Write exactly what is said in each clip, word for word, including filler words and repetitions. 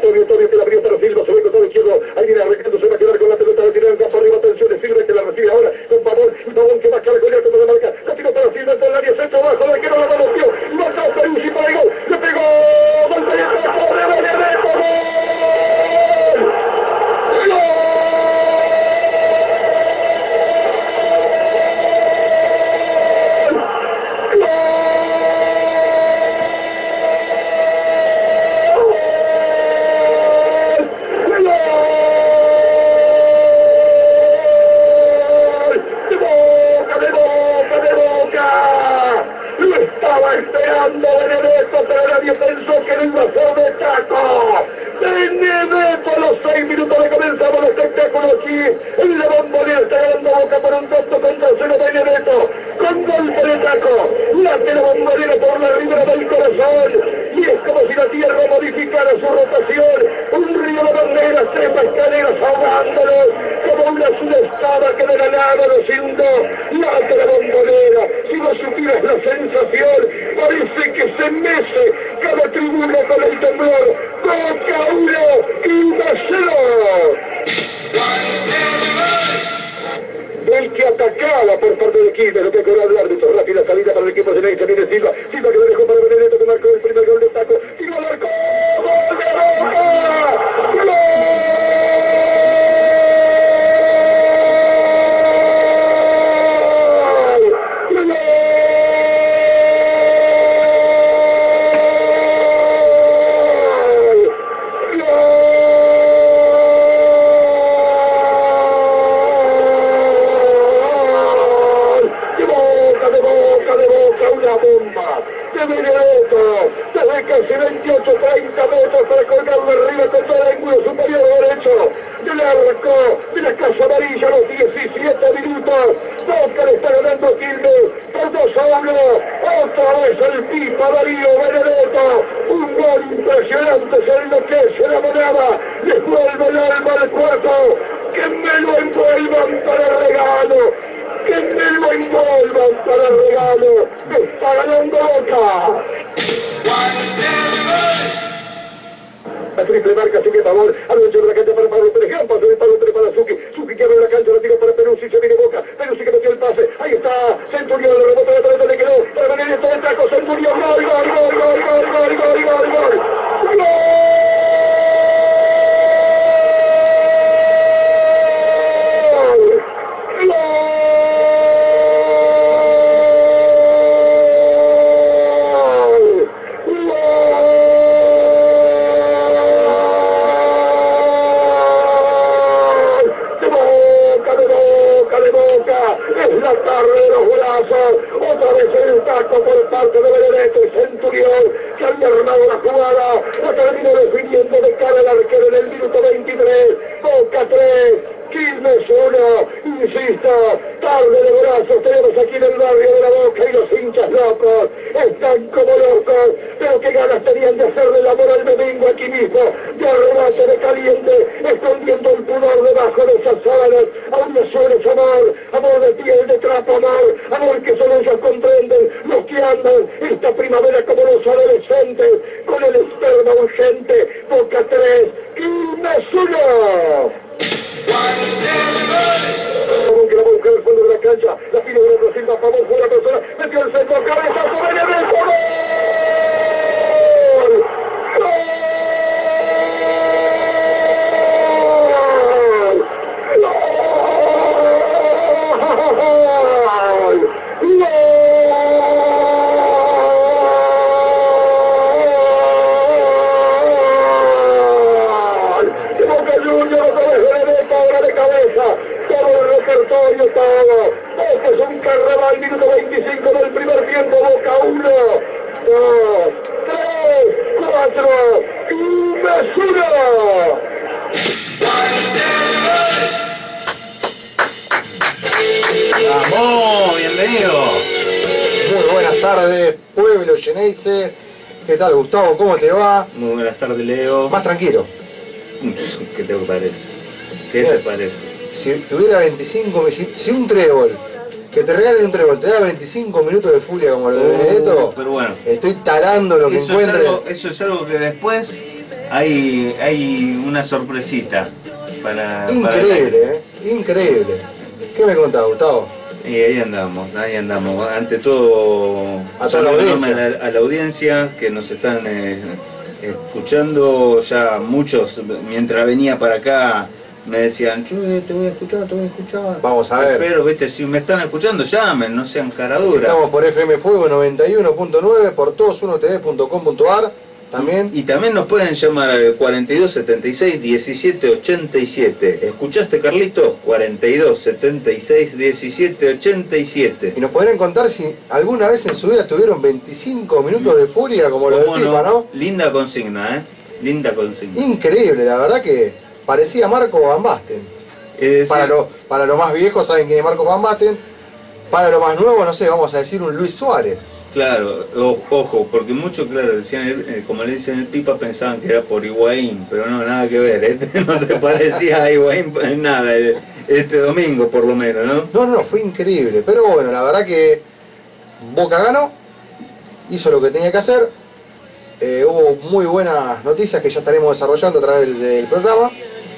Antonio, Antonio que la abrió para Silva, se ve con todo izquierdo, ahí viene arrancando, se va a quedar con la pelota, la tira en campo arriba, atención, es Silva que la recibe ahora con Pavón, y Pavón que marca la colera, que puede marcar, la tira para Silva, en el área, centro abajo, la quiero, la manoteó, marca Peruzzi para el gol, le pegó, gol de Benedetto, de Benedetto, gol, gol. Esperando Benedetto, pero nadie pensó que no iba a ser de taco. Benedetto a los seis minutos de comenzamos el espectáculo aquí. En la Bombonera está ganando Boca por un tanto contra cero. Benedetto con golpe de taco. Late la Bombonera por la ribera del corazón. Y es como si la tierra modificara su rotación. Un río de banderas, trepa escaleras ahogándolos. Como una sudestada que de la nada los inundó. Late la Bombonera. Si no supieras la sensación, parece que se mece cada tribuna con el temblor. Boca uno y cero. El que atacaba por parte de Quilmes, lo que cobró el árbitro. Rápida salida para el equipo de Neisa. Viene Silva. Silva que lo dejó para Benedetto, que marcó el primer gol de taco. Silva marcó. ¡Gol de Boca! ¡Gol! Casi veintiocho, treinta metros para colgarlo arriba contra el ángulo superior derecho del arco de la Casa Amarilla a los diecisiete minutos. Boca le está ganando a Quilmes por dos a uno. Otra vez el Pipa Darío Benedetto. Un gol impresionante, se enloquece la moneda. Les vuelve el alma al cuerpo. Que me lo envuelvan para regalo. Que me lo envuelvan para regalo. Me está ganando Boca. La triple marca, Suki Pavón, al ancho de la cancha para Pablo Pérez, gran pase de Pablo Pérez para Suki, Suki que abre la cancha, la tira para Peruzzi, se viene Boca, Peruzzi que metió el pase, ahí está, Centurión, le rebota la pelota, le quedó, para Benedetto de taco, Centurión, gol, gol, gol, gol, gol, gol, gol, gol, gol, gol. Otra vez el taco por parte de Benedetto y Centurión, que había armado la jugada, la terminó definiendo de cara al arquero en el minuto veintitrés. Boca tres, Quilmes uno, insisto, tarde de brazos tenemos aquí en el barrio de la Boca y los hinchas locos, están como locos, pero qué ganas tenían de hacerle el amor al domingo aquí mismo, de arrebate de caliente, escondiendo el pudor debajo de esas sábanas. Aún les suena ese amor, amor de piel, de trapo, amor, amor que solo ellos comprenden, los que andan esta primavera como los adolescentes, con el esperma urgente. Boca tres, Quilmes uno. Pavón que la va a buscar al fondo de la cancha, la pide de la Silva, Pavón fue la persona, metió el centro, cabezazo, Benedetto, ¡gol! ¡Gol! Todo el repertorio, todo. Este es un carnaval, minuto veinticinco del primer tiempo. Boca uno, dos, tres, cuatro, Quilmes uno. ¡Vamos! ¡Bienvenido! Muy buenas tardes, pueblo Xeneize. ¿Qué tal, Gustavo? ¿Cómo te va? Muy buenas tardes, Leo. Más tranquilo. ¿Qué te parece? ¿Qué te parece? Si tuviera veinticinco, si, si un trébol, que te regalen un trébol, te da veinticinco minutos de furia como lo de Benedetto, pero bueno, estoy talando lo que eso encuentre. Es algo, eso es algo que después hay, hay una sorpresita para... Increíble, para ¿eh? Increíble. ¿Qué me contás, Gustavo? Y ahí andamos, ahí andamos. Ante todo, a toda la audiencia. A la, a la audiencia que nos están eh, escuchando ya muchos, mientras venía para acá me decían, yo te voy a escuchar, te voy a escuchar. Vamos a ver. Pero, viste, si me están escuchando, llamen, no sean caraduras. Estamos por F M Fuego noventa y uno punto nueve, por todos uno t v punto com punto a r también. Y, y también nos pueden llamar al cuarenta y dos setenta y seis diecisiete ochenta y siete. ¿Escuchaste, Carlitos? cuarenta y dos setenta y seis diecisiete ochenta y siete. Y nos podrían contar si alguna vez en su vida tuvieron veinticinco minutos de furia como lo de Pipa, ¿no? Linda consigna, ¿eh? Linda consigna. Increíble, la verdad que parecía Marco Van Basten. Es para, decir, lo, para los más viejos saben quién es Marco Van Basten. Para lo más nuevo, no sé, vamos a decir un Luis Suárez. Claro, o, ojo, porque muchos, claro, decían, eh, como le dicen el Pipa, pensaban que era por Higuaín, pero no, nada que ver, este no se parecía a Higuaín en nada, este domingo por lo menos, ¿no? No, no, fue increíble, pero bueno, la verdad que Boca ganó, hizo lo que tenía que hacer, eh, hubo muy buenas noticias que ya estaremos desarrollando a través del, del programa,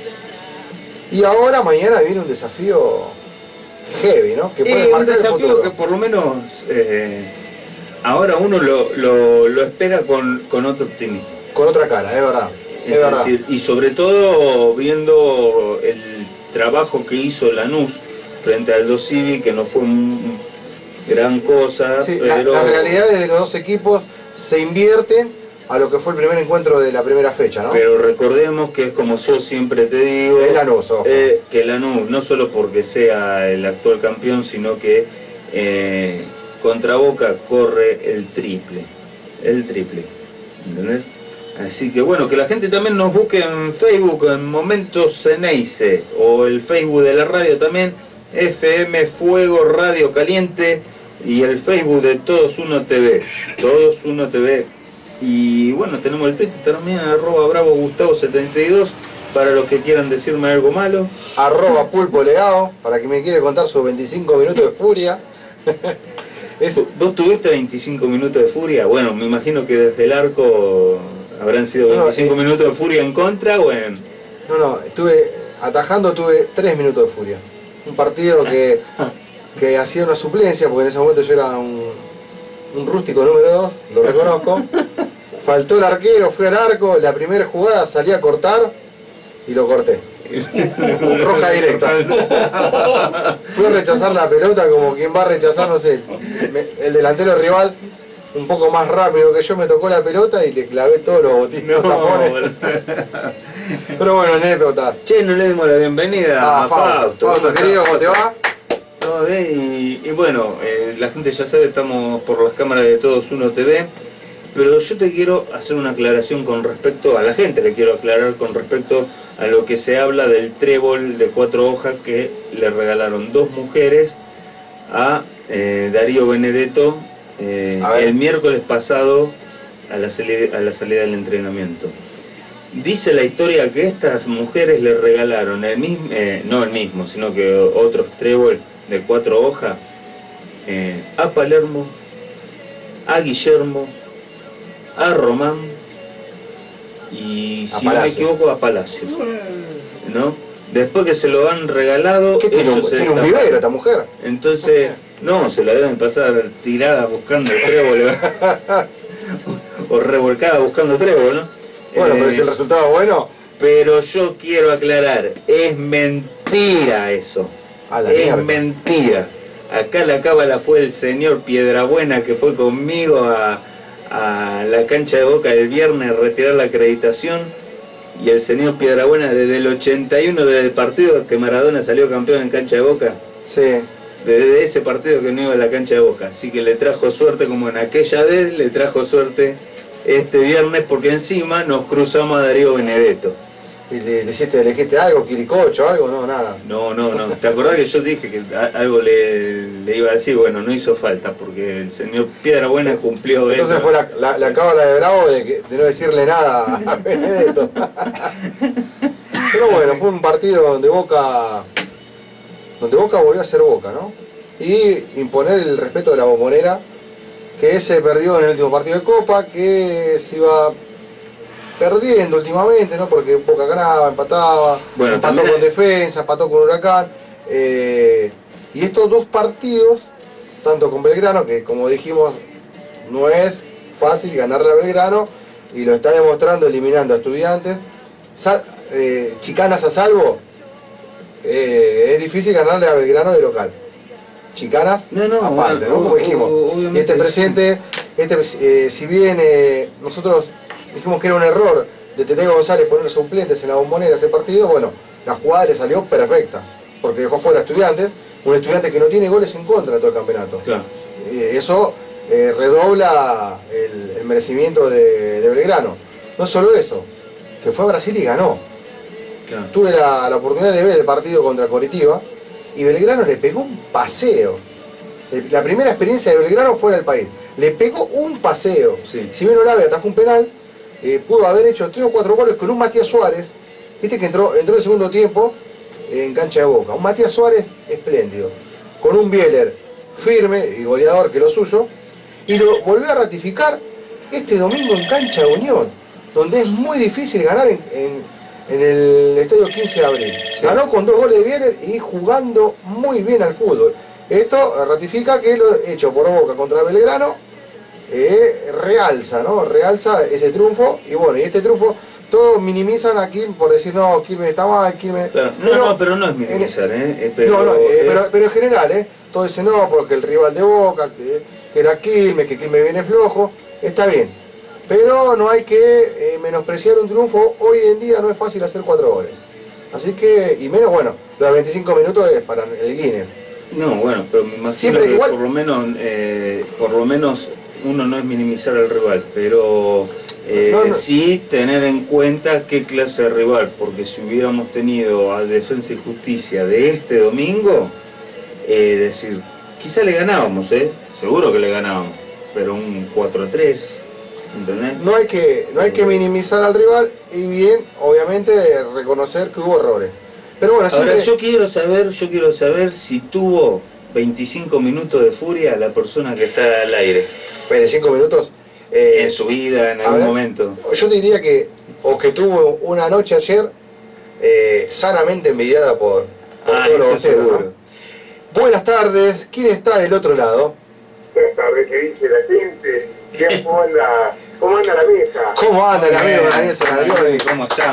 y ahora mañana viene un desafío heavy, ¿no? Que puede eh, marcar un desafío el futuro. que por lo menos... Eh, ahora uno lo, lo, lo espera con, con otro optimismo. Con otra cara, es verdad. Es, Es verdad. decir, y sobre todo viendo el trabajo que hizo Lanús frente al Aldo Civi, que no fue un, gran cosa, Sí, pero... la, las realidades de los dos equipos se invierten a lo que fue el primer encuentro de la primera fecha, ¿no? Pero recordemos que es como yo siempre te digo, Es Lanús, ojo. eh, que Lanús, no solo porque sea el actual campeón, sino que eh, contra Boca corre el triple, el triple, ¿entendés? Así que bueno, que la gente también nos busque en Facebook, en Momentos Ceneice, o el Facebook de la radio también, F M Fuego Radio Caliente, y el Facebook de Todos Uno T V, Todos Uno T V. Y bueno, tenemos el Twitter también, arroba bravo Gustavo setenta y dos, para los que quieran decirme algo malo. Arroba Pulpo Legado, para quien me quiere contar sus veinticinco minutos de furia. Es... ¿Vos tuviste veinticinco minutos de furia? Bueno, me imagino que desde el arco habrán sido veinticinco no, eh... minutos de furia en contra o en... No, no, estuve atajando, tuve tres minutos de furia. Un partido que, que hacía una suplencia, porque en ese momento yo era un, un rústico número dos, lo reconozco. Faltó el arquero, fui al arco, la primera jugada salí a cortar y lo corté. Roja directa. Fui a rechazar la pelota como quien va a rechazar, no sé, me, el delantero rival un poco más rápido que yo me tocó la pelota y le clavé todos los botines, no, los tapones. Bueno. Pero bueno, anécdota. Che, no le demos la bienvenida ah, a Fausto. Fausto, querido, ¿cómo te va? Todo bien, y, y bueno, eh, la gente ya sabe, estamos por las cámaras de Todos Uno T V, pero yo te quiero hacer una aclaración con respecto a la gente, le quiero aclarar con respecto a lo que se habla del trébol de cuatro hojas que le regalaron dos mujeres a eh, Darío Benedetto eh, el miércoles pasado a la, salida, a la salida del entrenamiento. Dice la historia que estas mujeres le regalaron el mismo, eh, no el mismo, sino que otros trébol de cuatro hojas eh, a Palermo, a Guillermo, a Román y, si no me equivoco, a Palacios, ¿no? Después que se lo han regalado, ¿qué tiene, ellos un, ¿tiene un vivero esta mujer? Entonces, no, se la deben pasar tirada buscando el trébol o revolcada buscando trébol, ¿no? Bueno, eh, pero si el resultado es bueno. Pero yo quiero aclarar, es mentira eso. A la es mierda. mentira. Acá la cábala fue el señor Piedrabuena que fue conmigo a, a la cancha de Boca el viernes a retirar la acreditación. Y el señor Piedrabuena desde el ochenta y uno, desde el partido que Maradona salió campeón en cancha de Boca. Sí. Desde ese partido que no iba a la cancha de Boca. Así que le trajo suerte como en aquella vez, le trajo suerte este viernes porque encima nos cruzamos a Darío Benedetto. ¿Y le, le hiciste, le dijiste algo, quiricocho, algo? No, nada. No, no, no. ¿Te acordás que yo dije que algo le, le iba a decir? Bueno, no hizo falta porque el señor Piedrabuena cumplió. Entonces eso. Fue la, la, la cábala de Bravo de, que, de no decirle nada a Benedetto. Pero bueno, fue un partido donde Boca donde Boca volvió a ser Boca, ¿no? Y imponer el respeto de la Bombonera, que se perdió en el último partido de Copa, que se iba perdiendo últimamente, ¿no? Porque Boca ganaba, empataba, Bueno, empató también con hay- Defensa, empató con Huracán. Eh, y estos dos partidos, tanto con Belgrano, que como dijimos, no es fácil ganarle a Belgrano, y lo está demostrando eliminando a Estudiantes. Sa- eh, chicanas a salvo, eh, es difícil ganarle a Belgrano de local. Chicanas No, no, aparte, ¿no? o- Como o- dijimos. obviamente Y este sí. presente, este, eh, si bien eh, nosotros dijimos que era un error de Tete González poner suplentes en la Bombonera ese partido, bueno, la jugada le salió perfecta, porque dejó fuera a Estudiantes, un Estudiante que no tiene goles en contra de todo el campeonato. Claro. Eh, eso eh, redobla el, el merecimiento de, de Belgrano. No solo eso, que fue a Brasil y ganó. Claro. Tuve la, la oportunidad de ver el partido contra Coritiba y Belgrano le pegó un paseo. La primera experiencia de Belgrano fuera del país. Le pegó un paseo. Sí. Si bien Olave atajó un penal, eh, pudo haber hecho tres o cuatro goles con un Matías Suárez. Viste que entró, entró el segundo tiempo eh, en cancha de Boca. Un Matías Suárez espléndido. Con un Bieler firme y goleador que lo suyo. Y lo volvió a ratificar este domingo en cancha de Unión, donde es muy difícil ganar en, en, en el estadio quince de abril. Sí. Ganó con dos goles de Bieler y jugando muy bien al fútbol. Esto ratifica que lo hecho por Boca contra Belgrano eh, realza, ¿no? Realza ese triunfo. Y bueno, y este triunfo, todos minimizan a Quilmes por decir, no, Quilmes está mal, Quilmes... Claro. No, no, pero no es minimizar, ¿eh? Es- Pero no, no, eh, es- pero, pero en general, ¿eh? Todos dicen, no, porque el rival de Boca, que, que era Quilmes, que Quilmes viene flojo, está bien. Pero no hay que eh, menospreciar un triunfo. Hoy en día no es fácil hacer cuatro goles. Así que, y menos, bueno, los veinticinco minutos es para el Guinness. No, bueno, pero me imagino Siempre que igual. por lo menos, eh, por lo menos uno no es minimizar al rival, pero eh, No, no. sí tener en cuenta qué clase de rival, porque si hubiéramos tenido a Defensa y Justicia de este domingo, eh, decir, quizá le ganábamos, ¿eh? Seguro que le ganábamos, pero un cuatro a tres, ¿entendés? No hay que, no hay que minimizar al rival y bien, obviamente, reconocer que hubo errores. Pero bueno, Ahora siempre... yo quiero saber, yo quiero saber si tuvo veinticinco minutos de furia la persona que está al aire veinticinco minutos... eh, en su vida, en a algún ver. momento. Yo te diría que, o que tuvo una noche ayer eh, sanamente envidiada por, por Ah, todos los eso bosteros, seguro. ¿no? Buenas tardes, ¿quién está del otro lado? Buenas tardes, ¿qué dice la gente? ¿Qué- ¿Cómo anda, cómo anda la mesa? ¿Cómo anda el amigo Bien, Daniel Sanadrioli? ¿Cómo está?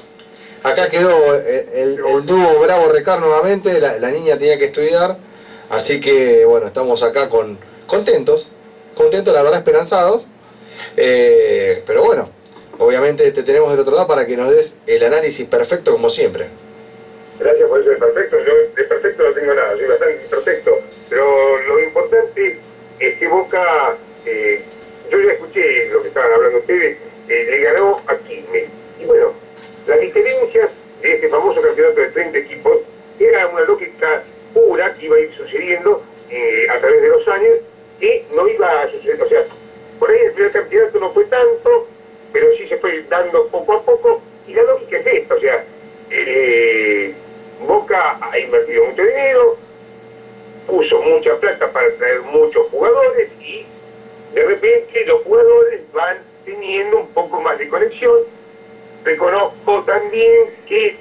Acá quedó el, el, el dúo Bravo Recar nuevamente, la, la niña tenía que estudiar, así que bueno, estamos acá con contentos, contentos, la verdad esperanzados, eh, pero bueno, obviamente te tenemos del otro lado para que nos des el análisis perfecto como siempre. Gracias por eso de perfecto. Yo de perfecto no tengo nada, soy bastante imperfecto. Pero lo importante es que Boca, eh, yo ya escuché lo que estaban hablando ustedes, eh, le ganó a Quilmes. Y bueno, las diferencias de este famoso campeonato de treinta equipos era una lógica pura que iba a ir sucediendo eh, a través de los años, que no iba a suceder. O sea, por ahí el primer campeonato no fue tanto, pero sí se fue dando poco a poco. Y la lógica es esta, o sea, eh, Boca ha invertido mucho dinero, puso mucha plata para traer muchos jugadores y de repente los jugadores van teniendo un poco más de conexión. Reconozco también que,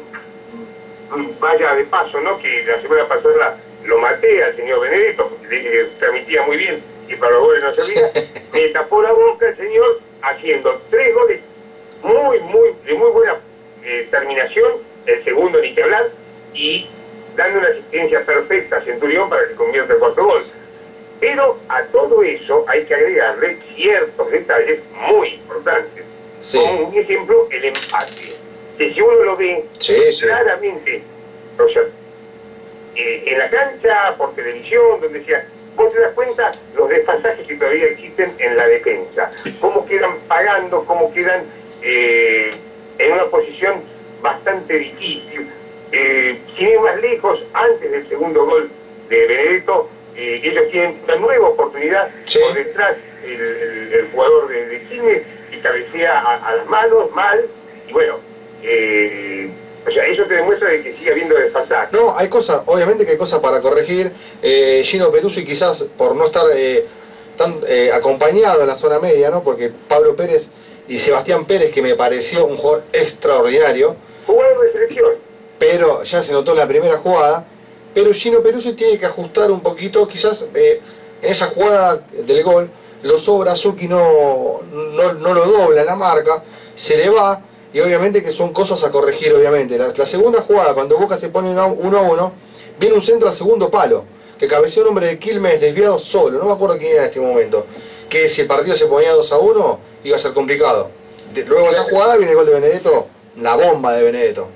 vaya de paso, ¿no? Que la semana pasada lo maté al señor Benedetto, porque le dije que transmitía muy bien y para los goles no servía. Me tapó la boca el señor haciendo tres goles muy, muy, de muy buena eh, terminación, el segundo ni que hablar, y dando una asistencia perfecta a Centurión para que convierta el cuarto gol. Pero a todo eso hay que agregarle ciertos detalles muy importantes. Sí. Como un ejemplo, el empate. Que si uno lo ve Sí, sí. claramente, o sea, eh, en la cancha, por televisión, donde sea, vos te das cuenta los desfasajes que todavía existen en la defensa. Cómo quedan pagando, cómo quedan eh, en una posición bastante difícil. Eh, sin ir más lejos, antes del segundo gol de Benedetto, eh, ellos tienen una nueva oportunidad Sí. por detrás el, el, el jugador de, de Quilmes y cabecea a, a las manos mal, y bueno, eh, o sea, eso te demuestra de que sigue habiendo desfasaje. No, hay cosas, obviamente que hay cosas para corregir. Eh, Gino Peruzzi quizás por no estar eh, tan eh, acompañado en la zona media, ¿no? Porque Pablo Pérez y Sebastián Pérez, que me pareció un jugador extraordinario. Jugador de selección. Pero ya se notó en la primera jugada. Pero Gino Peruzzi tiene que ajustar un poquito, quizás eh, en esa jugada del gol, lo sobra, Zucchi no, no, no lo dobla en la marca, se le va, y obviamente que son cosas a corregir, obviamente. La, la segunda jugada, cuando Boca se pone uno a uno, viene un centro al segundo palo, que cabeceó un hombre de Quilmes desviado solo, no me acuerdo quién era en este momento, que si el partido se ponía dos a uno, iba a ser complicado. De, luego de esa jugada viene el gol de Benedetto, la bomba de Benedetto.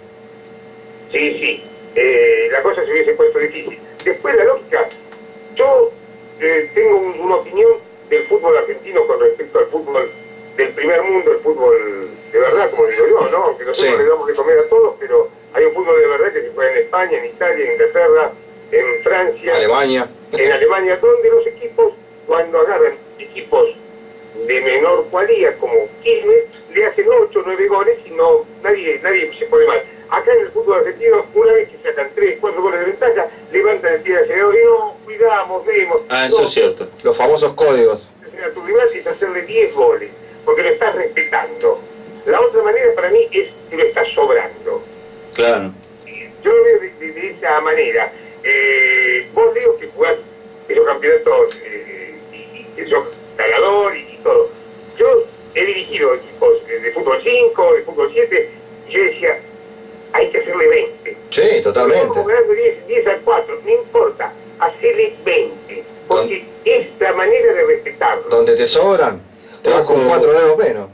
Sí, sí. Eh, la cosa se hubiese puesto difícil. Después la lógica, yo eh, tengo un, una opinión del fútbol argentino con respecto al fútbol del primer mundo, el fútbol de verdad, como digo yo, ¿no? Que nosotros Sí. le damos de comer a todos, pero hay un fútbol de verdad que se juega en España, en Italia, en Inglaterra, en Francia, Alemania. en Alemania, donde los equipos, cuando agarran equipos de menor cualidad como Quilmes, le hacen ocho o nueve goles y no, nadie, nadie se pone mal. Acá en el fútbol argentino, una vez que sacan tres, cuatro goles de ventaja, levantan el pie hacia el y no, cuidamos, vemos. Ah, eso no, es cierto. Los famosos códigos. a tu rival es hacerle diez goles, porque lo estás respetando. La otra manera para mí es que lo estás sobrando. Claro. Yo lo veo de, de, de esa manera. Eh, vos digo que jugás esos campeonatos eh, y, y que sos ganador y, y todo. Yo he dirigido equipos de, de fútbol cinco, de fútbol siete, y yo decía, hay que hacerle veinte. Sí, totalmente. Estamos ganando diez, diez a cuatro, no importa, hacerle veinte, porque es la manera de respetarlo. Donde te sobran, te vas con Ojo. cuatro dedos menos.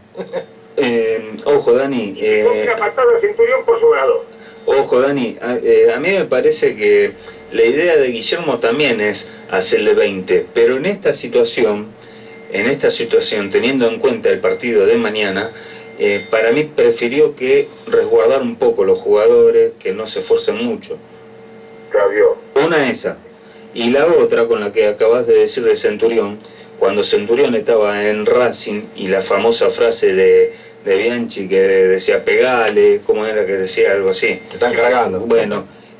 Eh, ojo, Dani. Y eh, una patada a Centurión por sobrador. Ojo, Dani. A, eh, a mí me parece que la idea de Guillermo también es hacerle veinte, pero en esta situación, en esta situación, teniendo en cuenta el partido de mañana, eh, para mí prefirió que resguardar un poco los jugadores, que no se esfuercen mucho. Claudio. Una esa. Y la otra, con la que acabas de decir de Centurión, cuando Centurión estaba en Racing y la famosa frase de, de Bianchi que decía pegale, ¿cómo era que decía? Algo así. Te están cargando. Bueno,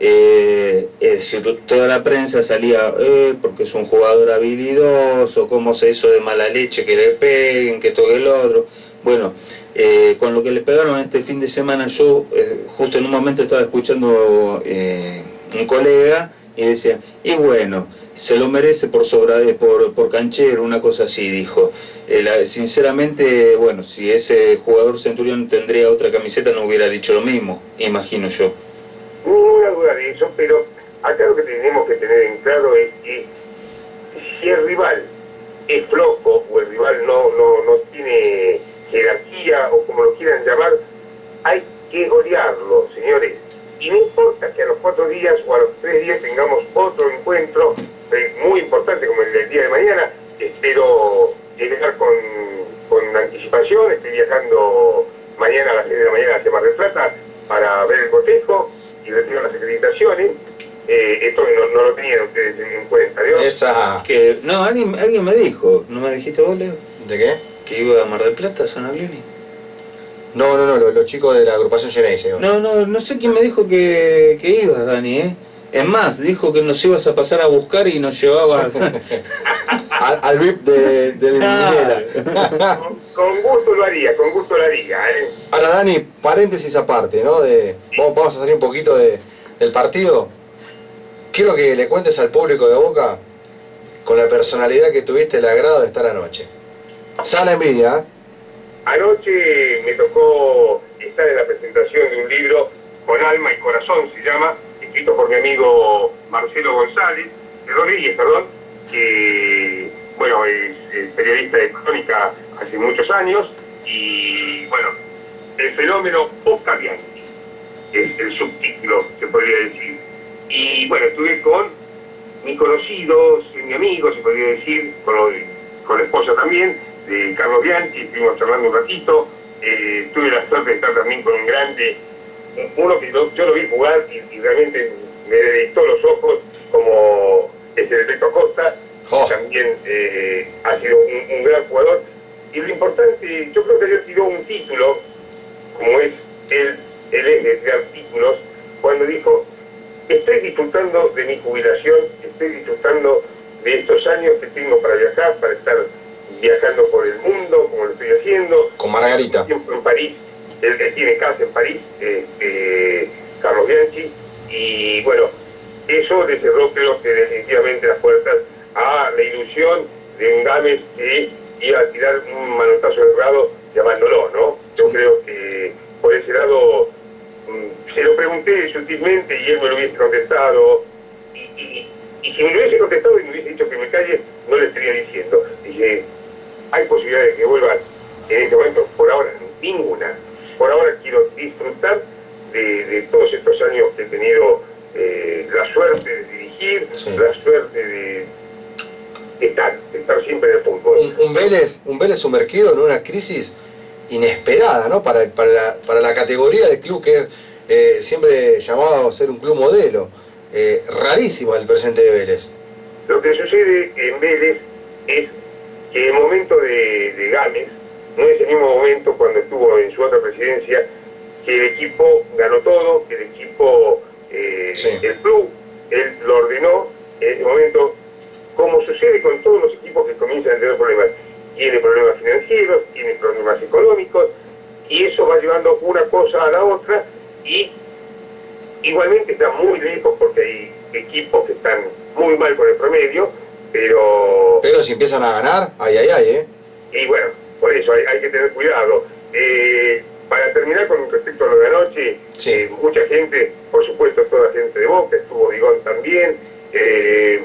eh, es decir, toda la prensa salía, eh, porque es un jugador habilidoso, cómo se hizo de mala leche que le peguen, que toque el otro. Bueno, eh, con lo que le pegaron este fin de semana, yo eh, justo en un momento estaba escuchando eh, un colega y decía, y bueno, se lo merece por sobra, por, por canchero, una cosa así, dijo. Eh, la, sinceramente, bueno, si ese jugador Centurión tendría otra camiseta no hubiera dicho lo mismo, imagino yo. Ninguna duda de eso, pero acá lo que tenemos que tener en claro es que si el rival es flojo o el rival no, no, no tiene jerarquía o como lo quieran llamar, hay que golearlo, señores. Y no importa que a los cuatro días o a los tres días tengamos otro encuentro eh, muy importante como el del día de mañana. Espero llegar con, con anticipación, estoy viajando mañana a las seis de la mañana hacia Mar del Plata para ver el cotejo y retirar las acreditaciones. Eh, esto no, no lo tenían ustedes en cuenta, ¿no? Esa... Que, no, alguien, alguien me dijo, ¿no me dijiste vos, Leo? ¿De qué? Que iba a Mar del Plata, a San Aglini. No, no, no, los, los chicos de la agrupación Geneise. No, no, no sé quién me dijo que, que ibas, Dani, ¿eh? Es más, dijo que nos ibas a pasar a buscar y nos llevabas... al, al V I P de, del Claro. Minera. Con, con gusto lo haría, con gusto lo haría, ¿eh? Ahora, Dani, paréntesis aparte, ¿no? De, vamos, vamos a salir un poquito de, del partido. Quiero que le cuentes al público de Boca, con la personalidad que tuviste, el agrado de estar anoche. Sana envidia, ¿eh? Anoche me tocó estar en la presentación de un libro, Con alma y corazón se llama, escrito por mi amigo Marcelo González, de Rodríguez, perdón, que, bueno, es, es periodista de crónica hace muchos años, y, bueno, el fenómeno Boca Bianchi, es el subtítulo, se podría decir. Y, bueno, estuve con mis conocidos, mi amigo, se podría decir, con, con la esposa también, de Carlos Bianchi, estuvimos charlando un ratito, eh, tuve la suerte de estar también con un grande, uno que yo, yo lo vi jugar y, y realmente me deleitó los ojos, como es el Beto Acosta, Oh. que también eh, ha sido un, un gran jugador. Y lo importante, yo creo que ayer tiró un título, como es él, él es de crear títulos, cuando dijo, estoy disfrutando de mi jubilación, estoy disfrutando de estos años que tengo para viajar, para estar viajando por el mundo, como lo estoy haciendo. Con Margarita. Tiempo en París, él, él tiene casa en París, eh, eh, Carlos Bianchi, y bueno, eso le cerró creo que definitivamente las puertas a la ilusión de un Gámez que iba a tirar un manotazo errado llamándolo, ¿no? Yo creo que por ese lado mmm, se lo pregunté sutilmente y él me lo hubiese contestado, y, y, y si me lo hubiese contestado y me hubiese dicho que me calle, no le estaría diciendo. Dije, hay posibilidades de que vuelvan en este momento, por ahora ninguna. Por ahora quiero disfrutar de, de todos estos años que he tenido eh, la suerte de dirigir, sí. la suerte de estar, de estar siempre en el fútbol. Un, un, Vélez, un Vélez sumergido en una crisis inesperada, ¿no? Para, para, la, para la categoría de club que es eh, siempre llamado a ser un club modelo. Eh, rarísimo el presente de Vélez. Lo que sucede en Vélez es que el momento de, de Gámez no es el mismo momento cuando estuvo en su otra presidencia, que el equipo ganó todo, que el equipo, eh, sí. el club, él lo ordenó. En ese momento, como sucede con todos los equipos que comienzan a tener problemas, tiene problemas financieros, tiene problemas económicos, y eso va llevando una cosa a la otra, y igualmente está muy lejos porque hay equipos que están muy mal con el promedio, pero... Pero si empiezan a ganar, ay, ay, ay, ¿eh? Y bueno, por eso hay, hay que tener cuidado. Eh, para terminar con respecto a lo de anoche, sí. eh, mucha gente, por supuesto toda gente de Boca, estuvo Vigón también, eh,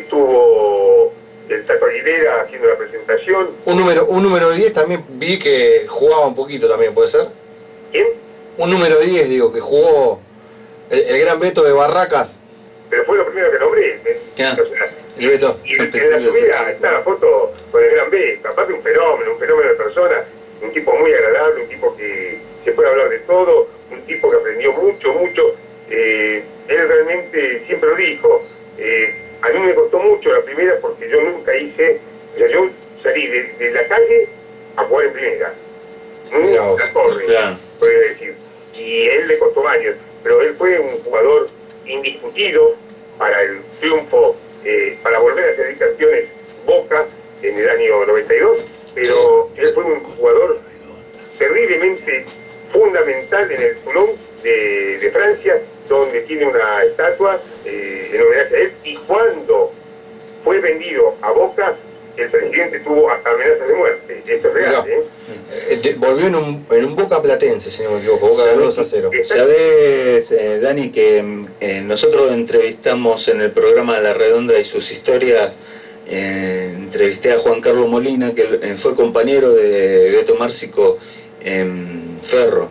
estuvo el Tato Aguilera haciendo la presentación. Un número, un número diez también vi que jugaba un poquito también, ¿puede ser? ¿Quién? Un número diez, digo, que jugó el, el gran Beto de Barracas. Pero fue lo primero que nombré. ¿Qué? O sea, el Beto. Y, y en la subida está la foto con el gran Beto, aparte un fenómeno, un fenómeno de persona, un tipo muy agradable, un tipo que se puede hablar de todo, un tipo que aprendió mucho, mucho. Eh, él realmente siempre lo dijo. Eh, a mí me costó mucho la primera porque yo nunca hice, o sea, yo salí de, de la calle a jugar en primera. No, la torre, claro. podría decir. Y él le costó años, pero él fue un jugador indiscutido para el triunfo, eh, para volver a ser campeones Boca en el año noventa y dos, pero él fue un jugador terriblemente fundamental en el Toulon de, de Francia, donde tiene una estatua eh, en homenaje a él, y cuando fue vendido a Boca, el presidente tuvo hasta amenazas de muerte. Esto es real, ¿eh? Eh, volvió en un, en un Boca platense, si no me equivoco, Boca ganó dos a cero. Sabés, eh, Dani, que eh, nosotros entrevistamos en el programa La Redonda y sus historias, eh, entrevisté a Juan Carlos Molina, que eh, fue compañero de Beto Márcico en Ferro.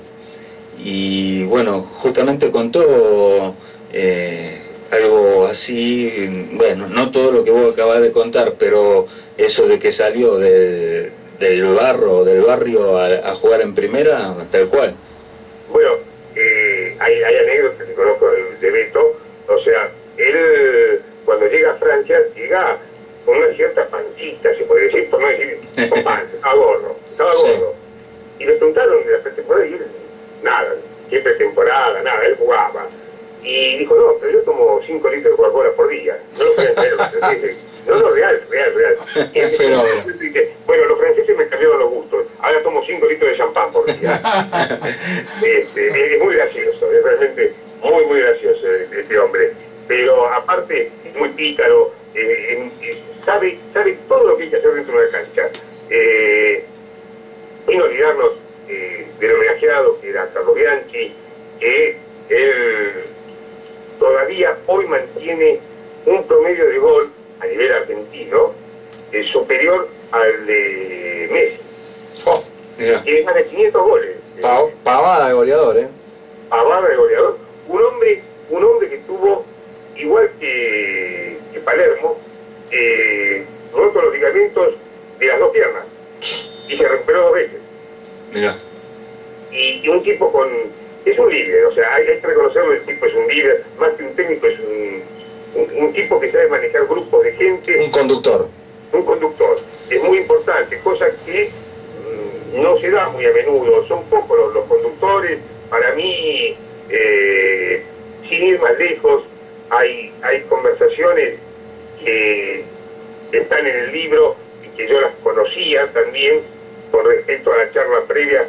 Y bueno, justamente contó eh, algo así, bueno, no todo lo que vos acabás de contar, pero eso de que salió del, del barro, del barrio a, a jugar en primera, tal cual. Bueno, eh, hay, hay anécdotas que conozco de Beto, o sea, él cuando llega a Francia, llega con una cierta pancita, se puede decir, por no decir con pan, estaba gordo, estaba Sí. gordo. Y le preguntaron de la pretemporada y él, nada, siempre temporada, nada, él jugaba. Y dijo, no, pero yo tomo cinco litros de Coca-Cola por día. No lo pueden creer los franceses. No, no, real, real, real. Y él dice, bueno, los franceses me cambiaron los gustos. Ahora tomo cinco litros de champán por día. este, es muy gracioso, es realmente muy, muy gracioso este hombre. Pero aparte, es muy pícaro, eh, eh, sabe, sabe todo lo que hay que hacer dentro de una cancha. Eh, sin olvidarnos eh, del homenajeado, que era Carlos Bianchi, que él todavía hoy mantiene un promedio de gol a nivel argentino eh, superior al de Messi. Oh, mira. Tiene más de quinientos goles. Pa pavada de goleador, ¿eh? Pavada de goleador. Un hombre, un hombre que tuvo, igual que, que Palermo, eh, roto los ligamentos de las dos piernas y se recuperó dos veces. Mira. Y, y un tipo con... es un líder, o sea, hay, hay que reconocerlo, el tipo es un líder, más que un técnico, es un, un, un tipo que sabe manejar grupos de gente. Un conductor. Un conductor. Es muy importante, cosa que mmm, no se da muy a menudo, son pocos los, los conductores. Para mí, eh, sin ir más lejos, hay, hay conversaciones que están en el libro y que yo las conocía también con respecto a la charla previa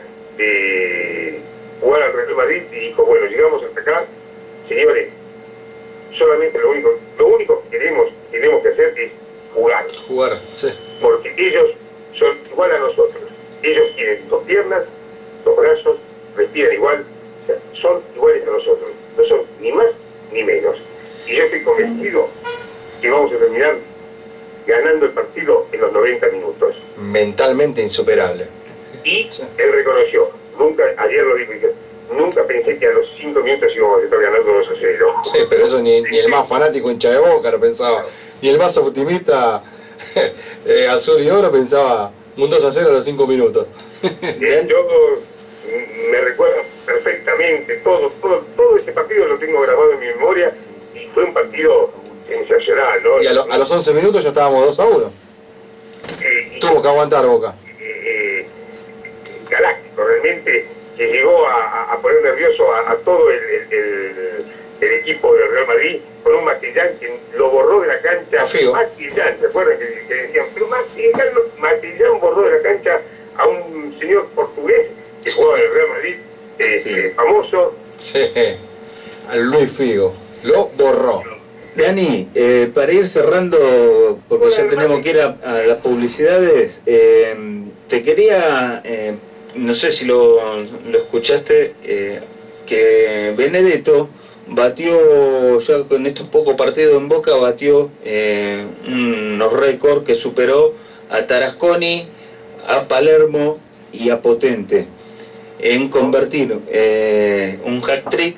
de jugar al Real Madrid, y dijo, bueno, llegamos hasta acá, señores, solamente lo único, lo único que queremos, tenemos que hacer es jugar. Jugar, sí. Porque ellos son igual a nosotros. Ellos tienen dos piernas, dos brazos, respiran igual, o sea, son iguales a nosotros. No son ni más ni menos. Y yo estoy convencido que vamos a terminar ganando el partido en los noventa minutos. Mentalmente insuperable. Y él reconoció, nunca, ayer lo dijo, dije, nunca pensé que a los cinco minutos íbamos a estar ganando dos a cero. Sí, pero eso ni, ni el más fanático hincha de Boca lo pensaba. Ni el más optimista eh, azul y oro pensaba un dos a cero a los cinco minutos. Eh, yo me recuerdo perfectamente todo, todo, todo ese partido lo tengo grabado en mi memoria y fue un partido sensacional, ¿no? Y a, lo, a los once minutos ya estábamos dos a uno. Eh, y, Tuvo que aguantar Boca. eh, galáctico, realmente, que llegó a, a poner nervioso a, a todo el, el, el, el equipo del Real Madrid, con un Matillán que lo borró de la cancha. Matillán, ¿se acuerdan? Que, que decían, pero Matillán, Matillán borró de la cancha a un señor portugués que sí. jugaba en el Real Madrid, eh, sí. eh, famoso. Sí, a Luis Figo, lo borró. Dani, eh, para ir cerrando, porque ya tenemos que ir a, a las publicidades, eh, te quería, eh, no sé si lo, lo escuchaste, eh, que Benedetto batió, ya con estos pocos partidos en Boca, batió eh, unos récords que superó a Tarasconi, a Palermo y a Potente en convertir eh, un hat-trick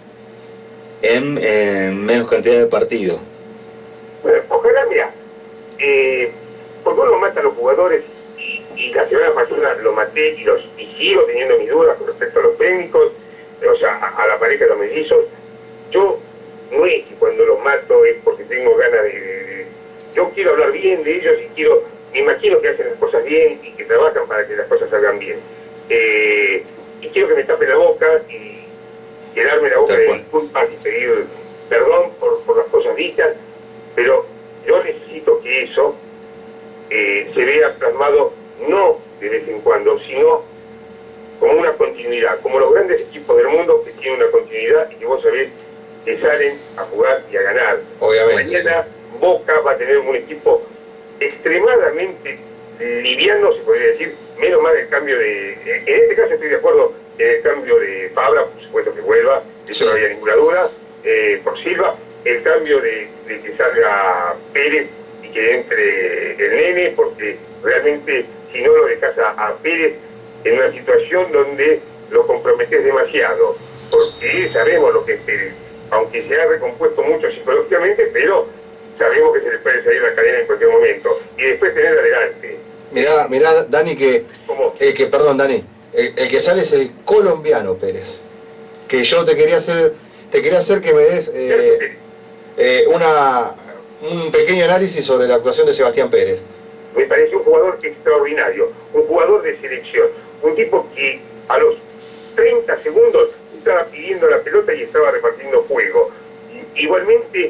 en eh, menos cantidad de partidos. Bueno, ojalá, mira, eh, porque uno mata a los jugadores y, y la semana pasada lo maté y, los, y sigo teniendo mis dudas con respecto a los técnicos, o sea, a, a la pareja de los mellizos. Yo no es que cuando los mato es porque tengo ganas de, de, de... Yo quiero hablar bien de ellos y quiero, me imagino que hacen las cosas bien y que trabajan para que las cosas salgan bien. Eh, y quiero que me tapen la boca y quedarme la boca de disculpas y pedir perdón por, por las cosas dichas, pero yo necesito que eso eh, se vea plasmado no de vez en cuando, sino como una continuidad, como los grandes equipos del mundo que tienen una continuidad y que vos sabés que salen a jugar y a ganar. Obviamente, mañana sí. Boca va a tener un equipo extremadamente liviano, se podría decir, menos mal el cambio de... En este caso estoy de acuerdo en el cambio de Fabra, por supuesto que vuelva, eso sí. No había ninguna duda, eh, por Silva, el cambio de, de que salga Pérez y que entre el Nene, porque realmente si no lo dejas a, a Pérez en una situación donde lo comprometes demasiado, porque sabemos lo que es Pérez, aunque se ha recompuesto mucho psicológicamente, pero sabemos que se le puede salir la cadena en cualquier momento, y después tener adelante. Mirá, mirá, Dani, que, el que, perdón, Dani, el, el que sale es el colombiano Pérez, que yo te quería hacer, te quería hacer que me des eh, eh, una, un pequeño análisis sobre la actuación de Sebastián Pérez. Me parece un jugador extraordinario, un jugador de selección, un tipo que a los treinta segundos estaba pidiendo la pelota y estaba repartiendo juego. Igualmente,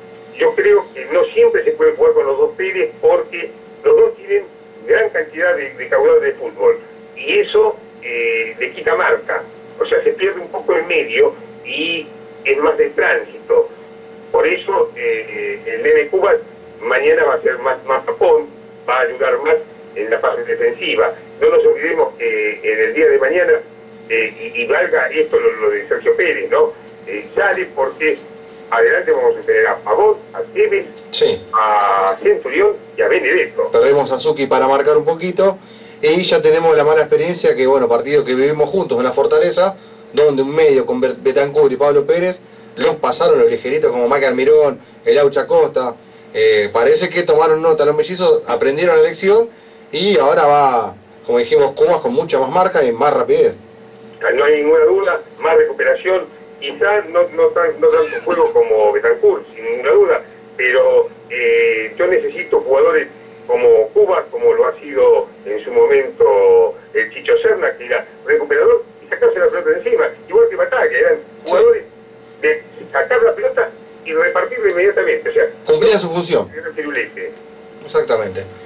yo creo que no siempre se puede jugar con los dos Pérez porque los dos tienen gran cantidad de, de caudal de fútbol y eso eh, le quita marca, o sea, se pierde un poco el medio y es más de tránsito. Por eso eh, el Nene Cuba mañana va a ser más, más tapón, va a ayudar más en la fase defensiva. No nos olvidemos que en el día de mañana, eh, y, y valga esto lo, lo de Sergio Pérez, ¿no? Eh, sale porque adelante vamos a tener a Pavón, a Tevez, sí. a Centurión y a Benedetto. Perdemos a Zucchi para marcar un poquito y ya tenemos la mala experiencia que, bueno, partido que vivimos juntos en la Fortaleza, donde un medio con Betancur y Pablo Pérez los pasaron los ligeritos como Maca Almirón, el Aucha Costa. Eh, parece que tomaron nota los mellizos, aprendieron la lección y ahora va, como dijimos, Cubas con mucha más marca y más rapidez. No hay ninguna duda, más recuperación, quizás no, no, tan, no tanto juego como Betancur, sin ninguna duda, pero eh, yo necesito jugadores como Cubas, como lo ha sido en su momento el Chicho Serna, que era recuperador y sacarse la pelota de encima, igual que Batalla, eran jugadores sí. de sacar la pelota y repartirla inmediatamente, o sea, cumplía su función. Era firulete. Exactamente.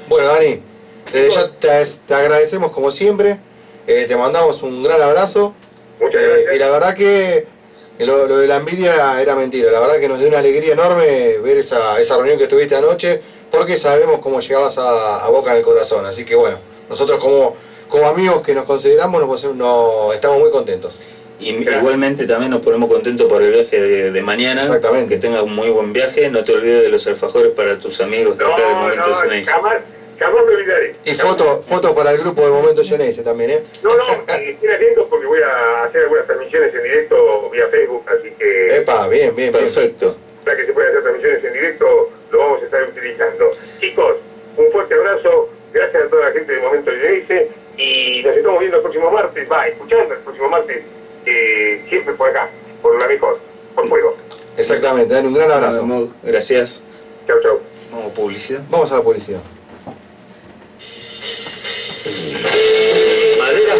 Bueno, Dani, eh, ya te, te agradecemos como siempre, eh, te mandamos un gran abrazo. Muchas eh, gracias. y la verdad que lo, lo de la envidia era mentira, la verdad que nos dio una alegría enorme ver esa, esa reunión que tuviste anoche, porque sabemos cómo llegabas a, a Boca en el corazón, así que bueno, nosotros como, como amigos que nos consideramos nos, nos, estamos muy contentos. Y igualmente también nos ponemos contentos por el viaje de, de mañana. Exactamente. Que tengas un muy buen viaje. No te olvides de los alfajores para tus amigos de No, acá de Momento no, Ceneice. jamás, jamás me olvidaré. Y foto, foto para el grupo de Momento Ceneice también, ¿eh? No, no, eh, estén atentos porque voy a hacer algunas transmisiones en directo vía Facebook, así que Epa, bien, bien, bien. Perfecto. para que se puedan hacer transmisiones en directo, lo vamos a estar utilizando. Chicos, un fuerte abrazo, gracias a toda la gente de Momento Ceneice y nos estamos viendo el próximo martes, va, escuchando el próximo martes, eh, siempre por acá, por la mejor, por fuego. Exactamente, Dani, un gran abrazo. Gracias. Chau, chau. Vamos, publicidad. Vamos a la publicidad. Madera.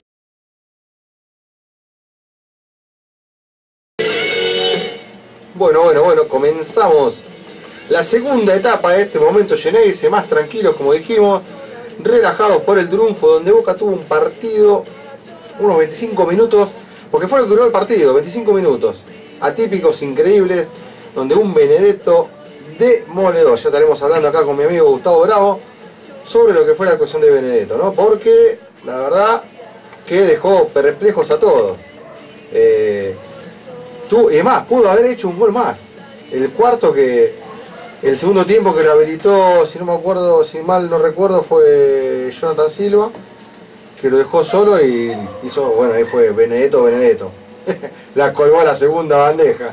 Bueno, bueno, bueno, comenzamos la segunda etapa de este Momento Ceneice, más tranquilos como dijimos, relajados por el triunfo, donde Boca tuvo un partido, unos veinticinco minutos, porque fue lo que duró el partido, veinticinco minutos, atípicos, increíbles, donde un Benedetto demoledor. Ya estaremos hablando acá con mi amigo Gustavo Bravo sobre lo que fue la actuación de Benedetto, ¿no? Porque la verdad que dejó perplejos a todos. Eh, tú, y además, pudo haber hecho un gol más. El cuarto que, el segundo tiempo que lo habilitó, si no me acuerdo, si mal no recuerdo, fue Jonathan Silva, que lo dejó solo y hizo, bueno, ahí fue Benedetto, Benedetto. La colgó a la segunda bandeja.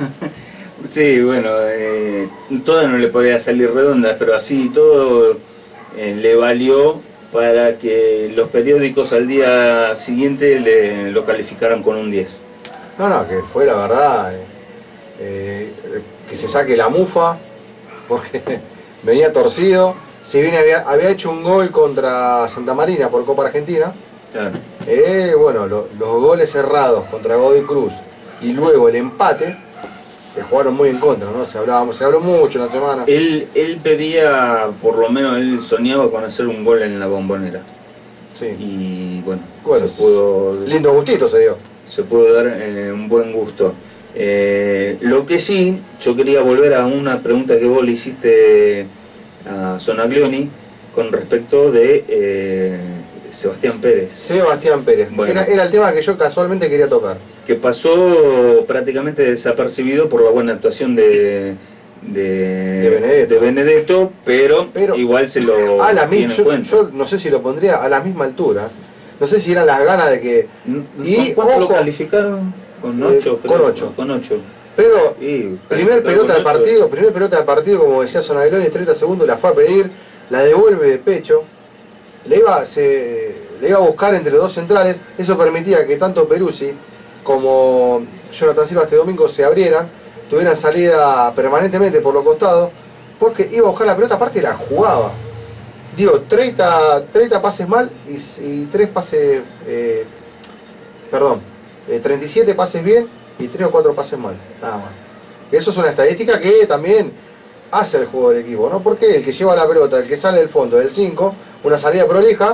Sí, bueno, eh, toda no le podía salir redonda, pero así todo eh, le valió para que los periódicos al día siguiente le, lo calificaran con un diez. No, no, que fue la verdad, eh, eh, que se saque la mufa, porque venía torcido. Si bien había, había hecho un gol contra Santa Marina por Copa Argentina, Claro. eh, bueno, lo, los goles cerrados contra Godoy Cruz y luego el empate, se jugaron muy en contra, ¿no? Se hablaba, se habló mucho en la semana. Él, él pedía, por lo menos él soñaba con hacer un gol en la Bombonera. Sí. Y bueno, Bueno, se pudo, lindo gustito se dio. se pudo dar eh, un buen gusto. Eh, lo que sí, yo quería volver a una pregunta que vos le hiciste a Sonaglioni con respecto de eh, Sebastián Pérez, Sebastián Pérez. Bueno. Era, era el tema que yo casualmente quería tocar. que pasó prácticamente desapercibido por la buena actuación de, de, De Benedetto. de Benedetto, pero, Pero igual se lo a la tiene misma, en yo, cuenta. yo no sé si lo pondría a la misma altura. No sé si eran las ganas de que. Y, ¿Con cuánto ojo, lo calificaron? Con eh, ocho, con ocho. Con ocho. Pero Y primer calificaron pelota del con ocho. partido, primer pelota del partido, como decía Sonaglioni, treinta segundos, la fue a pedir, la devuelve de pecho, le iba, se, le iba a buscar entre los dos centrales, eso permitía que tanto Peruzzi como Jonathan Silva este domingo se abrieran, tuvieran salida permanentemente por los costados, porque iba a buscar la pelota, aparte la jugaba. Digo, treinta, treinta pases mal y, y tres pases, eh, perdón, eh, treinta y siete pases bien y tres o cuatro pases mal, nada más. Eso es una estadística que también hace el juego del equipo, ¿no? Porque el que lleva la pelota, el que sale del fondo del cinco, una salida prolija,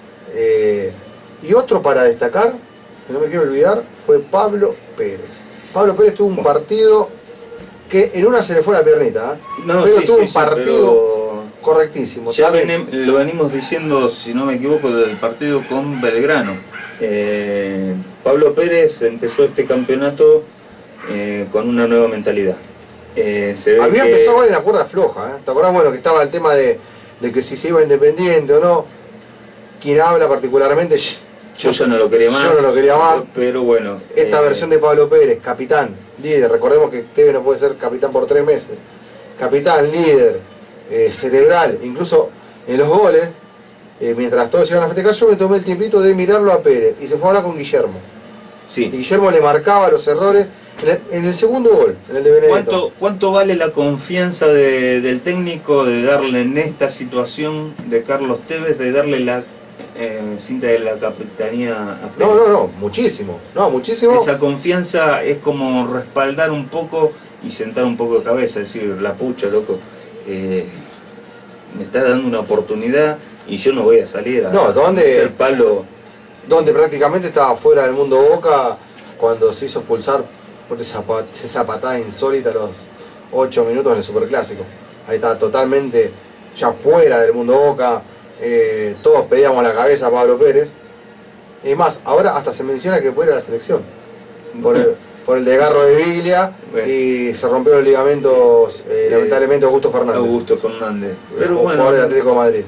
eh, y otro para destacar, que no me quiero olvidar, fue Pablo Pérez. Pablo Pérez tuvo un partido que en una se le fue la piernita, ¿eh? No, pero sí, tuvo sí, un sí, partido pero correctísimo. ya También- venem- lo venimos diciendo, si no me equivoco, del partido con Belgrano. Eh, Pablo Pérez empezó este campeonato eh, con una nueva mentalidad. Eh, se ve Había que- empezado en la cuerda floja, ¿eh? ¿Te acordás? Bueno, que estaba el tema de, de que si se iba Independiente o no. Quien habla particularmente, Yo ya no lo quería más. Yo no lo quería más. Pero bueno. esta eh, versión de Pablo Pérez, capitán, líder, recordemos que Tevez no puede ser capitán por tres meses. Capitán, líder, eh, cerebral, incluso en los goles, eh, mientras todos iban a festejar, yo me tomé el tiempito de mirarlo a Pérez y se fue a hablar con Guillermo. Y Sí. Guillermo le marcaba los errores en el, en el segundo gol, en el de Benedetto. ¿Cuánto, ¿Cuánto vale la confianza de- del técnico de darle en esta situación de Carlos Tevez, de darle la eh, cinta de la capitanía a Pérez? No, no, no, muchísimo. No, muchísimo. Esa confianza es como respaldar un poco y sentar un poco de cabeza, decir, la pucha, loco, eh, me, está dando una oportunidad y yo no voy a salir a No, ¿dónde? meter palo. Donde prácticamente estaba fuera del mundo Boca cuando se hizo expulsar por esa, pa- esa patada insólita a los ocho minutos en el Superclásico. Ahí estaba totalmente ya fuera del mundo Boca, eh, todos pedíamos la cabeza a Pablo Pérez. Es más, ahora hasta se menciona que puede ir a la selección por el, por el desgarro de Biglia Bueno. y se rompió los ligamentos, eh, Eh, lamentablemente, Augusto Fernández, Augusto Fernández. Pero un bueno, jugador del Atlético de Madrid.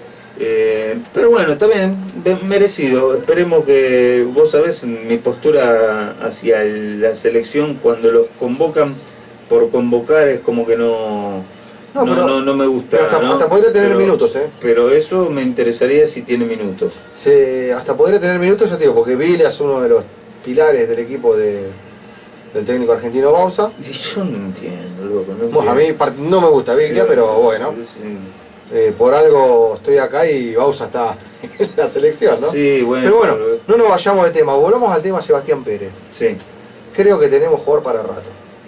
Eh, pero bueno, está bien, be- merecido. Esperemos que, vos sabés, mi postura hacia el- la selección cuando los convocan por convocar es como que no, No, no, pero- no, no me gusta. Pero hasta, ¿no? hasta podría tener Pero- minutos, ¿eh? Pero eso me interesaría si tiene minutos. Se, hasta podría tener minutos, ya te digo, porque Biglia es uno de los pilares del equipo de, del técnico argentino Bausa. Y yo no entiendo, loco. No Bueno, a mí entiendo. part- no me gusta Biglia, pero bueno, Sí, eh, por algo estoy acá y Bausa está en la selección, ¿no? sí, bueno. Pero bueno, pero- no nos vayamos de tema, volvamos al tema Sebastián Pérez. sí. Creo que tenemos jugador para rato.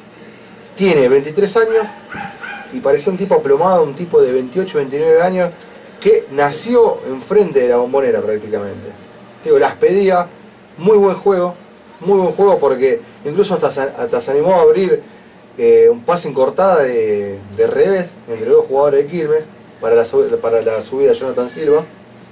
Tiene veintitrés años y parece un tipo aplomado, un tipo de veintiocho, veintinueve años que nació enfrente de la Bombonera prácticamente. Digo, las pedía, muy buen juego, muy buen juego porque incluso hasta se, hasta se animó a abrir eh, un pase en cortada de, de revés entre dos jugadores de Quilmes para la, sub- para la subida de Jonathan Silva.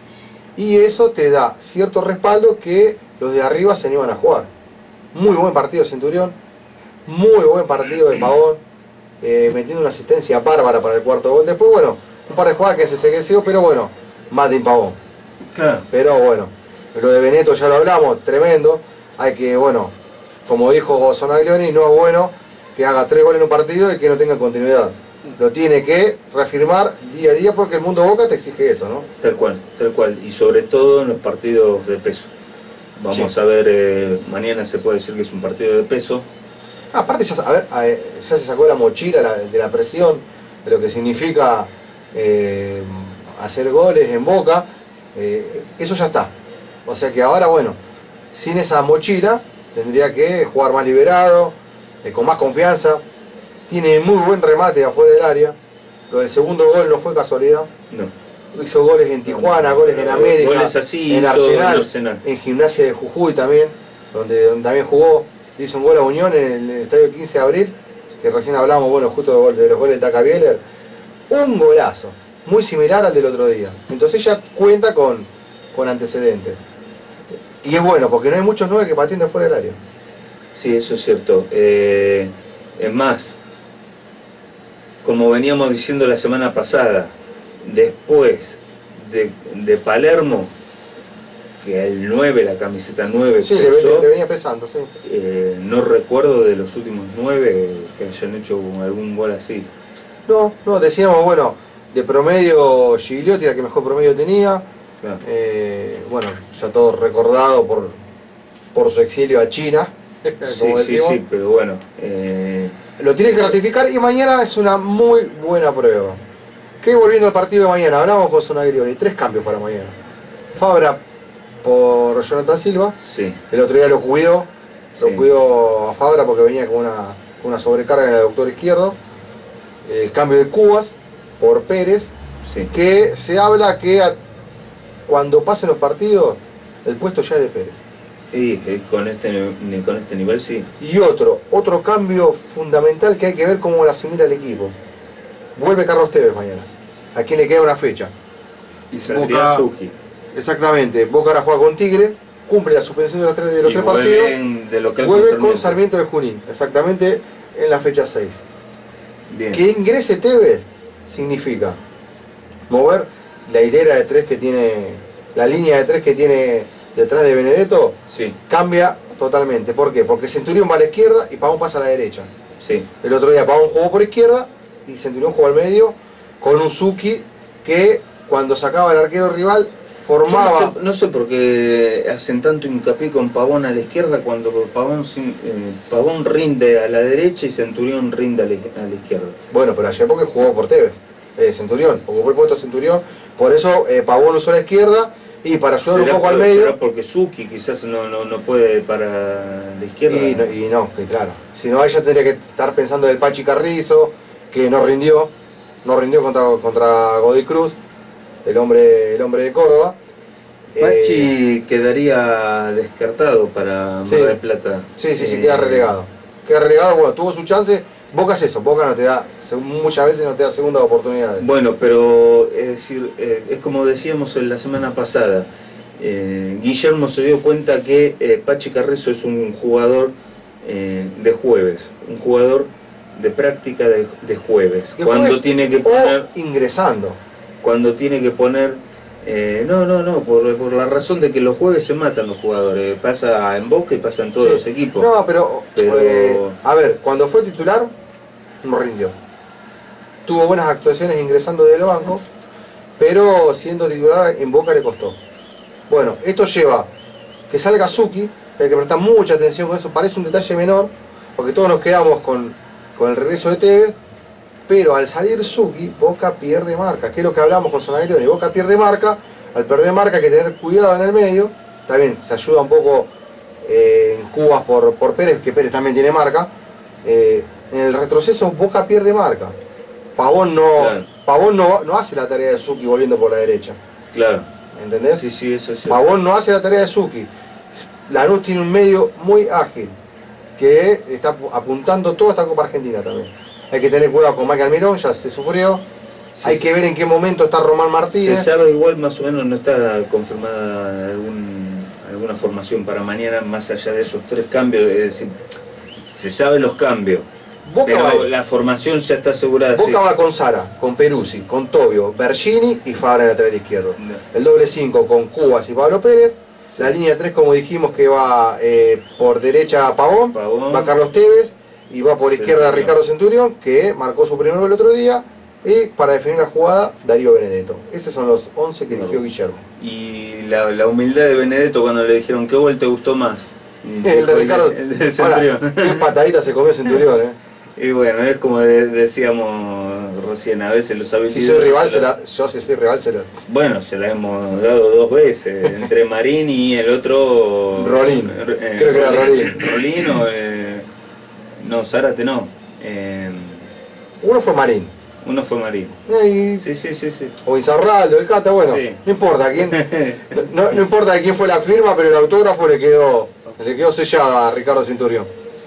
Y eso te da cierto respaldo que los de arriba se animan a jugar. Muy buen partido de Centurión, muy buen partido de Pavón, eh, metiendo una asistencia bárbara para el cuarto gol. Después, bueno, un par de jugadas que se sequeció, pero bueno, Martín Pavón. Claro. Pero bueno, lo de Beneto ya lo hablamos, tremendo. Hay que, bueno, como dijo Sonaglioni, no es bueno que haga tres goles en un partido y que no tenga continuidad. Lo tiene que reafirmar día a día porque el mundo Boca te exige eso, ¿no? Tal cual, tal cual. Y sobre todo en los partidos de peso. Vamos Sí. a ver, eh, mañana se puede decir que es un partido de peso. Ah, aparte ya, a ver, a ver, ya se sacó la mochila la- de la presión, de lo que significa eh, hacer goles en Boca. Eh, eso ya está. O sea que ahora, bueno, sin esa mochila tendría que jugar más liberado, eh, con más confianza. Tiene muy buen remate de afuera del área. Lo del segundo gol no fue casualidad. No. Hizo goles en Tijuana, goles en América, Goles así en hizo Arsenal, en Arsenal. en Gimnasia de Jujuy también, donde, donde también jugó. Hizo un gol a Unión en el, en el estadio quince de abril, que recién hablamos, bueno, justo de, gol- de los goles del Taca Bieler. Un golazo, muy similar al del otro día. Entonces ya cuenta con, con antecedentes. Y es bueno, porque no hay muchos nueve que pateen de fuera del área. Sí, eso es cierto. Eh, es más, como veníamos diciendo la semana pasada, después de, de Palermo, que el nueve, la camiseta nueve, Sí, le, pesó, le- le venía pesando, sí. eh, no recuerdo de los últimos nueve que hayan hecho algún gol así. No, no, decíamos, bueno, de promedio Gigliotti era el que mejor promedio tenía. Claro. Eh, bueno, ya todo recordado por, por su exilio a China, como Sí, sí, decimos. sí, pero bueno. eh, Lo tiene que ratificar y mañana es una muy buena prueba. Que volviendo al partido de mañana, hablamos con Sonaglioni, tres cambios para mañana. Fabra por Jonathan Silva, sí, el otro día lo cuidó, lo Sí. cuidó a Fabra porque venía con una, con una sobrecarga en el aductor izquierdo. El cambio de Cubas por Pérez, sí. que se habla que a- cuando pasen los partidos, el puesto ya es de Pérez. Y eh, con este, ni- con este nivel sí. Y otro, otro cambio fundamental que hay que ver cómo lo asimila el equipo. Vuelve Carlos Tevez mañana. ¿A quién le queda una fecha? Y saldría Boca- Suji. Exactamente. Boca ahora juega con Tigre, cumple la suspensión de los tres, de los Y tres vuelve partidos, en- de local vuelve con Sarmiento de Junín, exactamente en la fecha seis. Bien. Que ingrese Tevez significa mover la hilera de tres que tiene, la línea de tres que tiene detrás de Benedetto, Sí, cambia totalmente. ¿Por qué? Porque Centurión va a la izquierda y Pavón pasa a la derecha. sí. El otro día Pavón jugó por izquierda y Centurión jugó al medio con un Zucchi que cuando sacaba el arquero rival Yo formaba... no, sé, no sé por qué hacen tanto hincapié con Pavón a la izquierda cuando Pavón, sin- eh, Pavón rinde a la derecha y Centurión rinde a la, a la izquierda. Bueno, pero ayer porque jugó por Tevez, eh, Centurión, ocupó el puesto Centurión, por eso eh, Pavón usó la izquierda y para ayudar un ¿Será poco al por- medio... será porque Suki quizás no, no, no puede para la izquierda? Y no, y no, que claro. Si no, ella tendría que estar pensando en el Pachi Carrizo, que no rindió. no rindió contra, contra Godoy Cruz, el hombre, el hombre de Córdoba. Pachi Eh, quedaría descartado para Mar sí, del Plata. Sí, sí, sí, Eh, queda relegado. Queda relegado, bueno, tuvo su chance. Boca es eso, Boca no te da, muchas veces no te da segundas oportunidades. Bueno, pero es decir, eh, es como decíamos en la semana pasada. Eh, Guillermo se dio cuenta que eh, Pachi Carrizo es un jugador eh, de jueves, un jugador de práctica de, de jueves. De cuando jueves tiene que o poner, ingresando. cuando tiene que poner, eh, no, no, no, por, por la razón de que los jueves se matan los jugadores. Pasa en Boca y pasa en todos Sí. los equipos. No, pero, Pero- eh, a ver, cuando fue titular, no rindió. Tuvo buenas actuaciones ingresando del banco, pero siendo titular en Boca le costó. Bueno, esto lleva que salga Zucchi, hay que prestar mucha atención con eso, parece un detalle menor, porque todos nos quedamos con, con el regreso de Tevez, pero al salir Zucchi, Boca pierde marca, que es lo que hablamos con Sonagrioni, Boca pierde marca, al perder marca hay que tener cuidado en el medio, también se ayuda un poco eh, en Cubas por, por Pérez, que Pérez también tiene marca, eh, en el retroceso Boca pierde marca, Pavón no, Claro. Pavón no, no hace la tarea de Zucchi volviendo por la derecha, Claro. ¿entendés? Sí, sí, eso es cierto. Pavón no hace la tarea de Zucchi. Lanús tiene un medio muy ágil, que está apuntando toda esta Copa Argentina también. Hay que tener cuidado con Michael Mirón, ya se sufrió. Sí, Hay sí. que ver en qué momento está Román Se Martínez. sabe igual más o menos, no está confirmada algún, alguna formación para mañana más allá de esos tres cambios, es decir, se saben los cambios, Boca, pero va, la formación ya está asegurada. Boca sí. va con Sara, con Peruzzi, con Tobio, Bergini y Fabra en el lateral izquierdo. El doble cinco con Cubas y Pablo Pérez. La línea tres, como dijimos, que va eh, por derecha Pavón, Pavón. va Carlos Tevez y va por izquierda Centurión. Ricardo Centurión, que marcó su primer gol el otro día. Y para definir la jugada, Darío Benedetto. Esos son los once que eligió Guillermo. Y la, la humildad de Benedetto cuando le dijeron, ¿qué gol te gustó más? Y El de dijo, Ricardo. El de Centurión. Ahora, qué patadita se comió Centurión, ¿eh? Y bueno, es como de- decíamos recién, a veces los Si habilidosos soy rival, se se la- la, yo si soy rival, se la... Bueno, se la hemos dado dos veces, entre Marín y el otro... Rolín. eh, Creo que era Rolín. Rolín o... eh, no, Zárate no. Eh, Uno fue Marín. uno fue Marín. Y- Sí, sí, sí, sí. O Insaurraldo, el Cata, bueno, Sí. no importa quién, no, no importa de quién fue la firma, pero el autógrafo le quedó, le quedó sellado a Ricardo Centurión.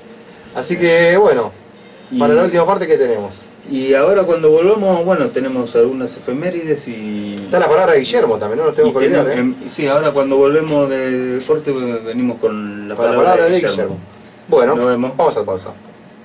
Así que bueno, para Y- la última parte, ¿qué tenemos? Y ahora cuando volvamos, bueno, tenemos algunas efemérides y... Está la palabra de Guillermo también, no nos tenemos y que olvidar, tenemos- ¿eh? em, Sí, ahora cuando volvemos de corte venimos con la Con la palabra, palabra de Guillermo. Bueno, Nos vemos. vamos al pausa.